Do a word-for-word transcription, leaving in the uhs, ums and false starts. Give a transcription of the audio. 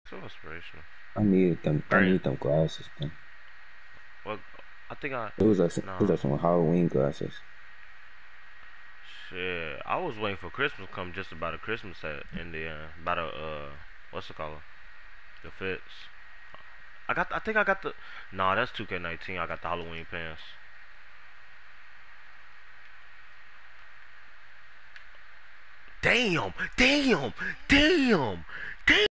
So inspirational. I needed them. I Right. need them glasses, man. Well, I think I It was like some, it was nah. like some Halloween glasses. Shit, I was waiting for Christmas to come just about a Christmas set in the uh, about a uh, what's it called? The fits. I got. I think I got the. Nah, that's two K nineteen. I got the Halloween pants. Damn, damn, damn, damn.